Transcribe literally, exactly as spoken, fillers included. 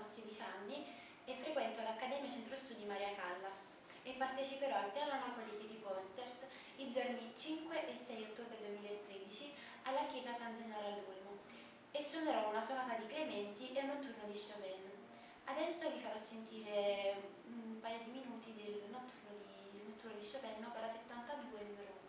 sedici anni e frequento l'Accademia Centro Studi Maria Callas e parteciperò al Piano Napoli City Concert i giorni cinque e sei ottobre duemilatredici alla Chiesa San Gennaro all'Olmo e suonerò una sonata di Clementi e un notturno di Chopin. Adesso vi farò sentire un paio di minuti del notturno di, del notturno di Chopin, opera settantadue numero uno.